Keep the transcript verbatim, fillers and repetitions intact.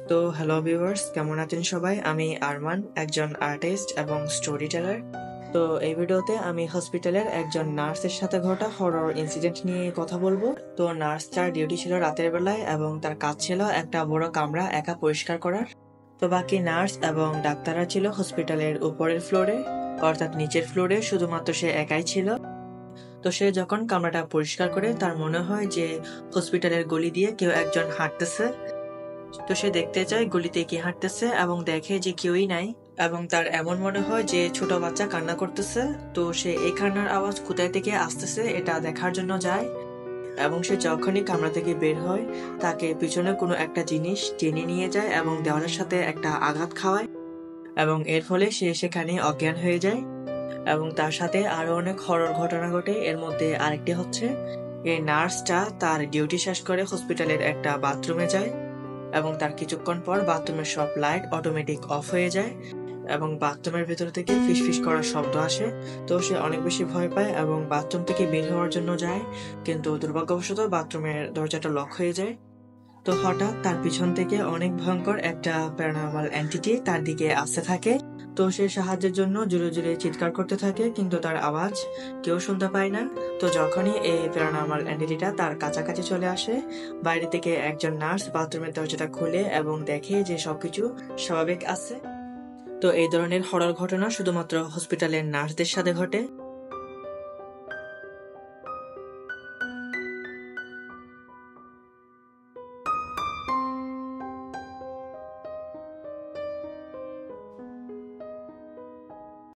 তো hello viewers, কেমন আছেন সবাই? আমি আরমান, একজন আর্টিস্ট এবং স্টোরি টেলার। তো এই ভিডিওতে আমি হসপিটালের একজন নার্সের সাথে ঘটা হরর ইনসিডেন্ট নিয়ে কথা বলবো। তো নার্সটার ডিউটি ছিল রাতের বেলায় এবং তার কাজ ছিল একটা বড় কামরা একা পরিষ্কার করার। তো বাকি নার্স এবং ডাক্তাররা ছিল হসপিটালের উপরের ফ্লোরে, অর্থাৎ নিচের ফ্লোরে শুধুমাত্র সে একাই ছিল। তো সে যখন কামরাটা পরিষ্কার করে তার মনে হয় যে হসপিটালের গলি দিয়ে কেউ একজন হাঁটতেছে। তো সে দেখতে যায় গলিতে কি হাঁটতেছে এবং দেখে যে কেউই নাই এবং তার এমন মনে হয় যে ছোট বাচ্চা কান্না করতেছে। তো সে এই কান্নার আওয়াজ কোথায় থেকে আসতেছে এটা দেখার জন্য যায় এবং সে যখনই কামরা থেকে বের হয় তাকে পিছনে কোনো একটা জিনিস টেনে নিয়ে যায় এবং দেওয়ালের সাথে একটা আঘাত খাওয়ায় এবং এর ফলে সে সেখানে অজ্ঞান হয়ে যায়। এবং তার সাথে আরো অনেক হরর ঘটনা ঘটে। এর মধ্যে আরেকটি হচ্ছে, এই নার্সটা তার ডিউটি শেষ করে হসপিটালের একটা বাথরুমে যায় এবং তার কিছুক্ষণ পর বাথরুমের সব লাইট অটোমেটিক অফ হয়ে যায় এবং বাথরুমের ভেতর থেকে ফিসফিস করার শব্দ আসে। তো সে অনেক বেশি ভয় পায় এবং বাথরুম থেকে বের হওয়ার জন্য যায়, কিন্তু দুর্ভাগ্যবশত বাথরুমের দরজাটা লক হয়ে যায়। তো হঠাৎ তার পিছন থেকে অনেক ভয়ঙ্কর একটা প্যারানর্মাল এন্টিটি তার দিকে আসতে থাকে। তো সে সাহায্যের জন্য জোরে জোরে চিৎকার করতে থাকে, কিন্তু তার আওয়াজ কেউ শুনতে পায় না। তো যখনই এই প্যারানর্মাল এন্টিটিটা তার কাছাকাছি চলে আসে, বাইরে থেকে একজন নার্স বাথরুমের দরজাটা খুলে এবং দেখে যে সবকিছু স্বাভাবিক আছে। তো এই ধরনের হরর ঘটনা শুধুমাত্র হসপিটালের নার্সদের সাথে ঘটে।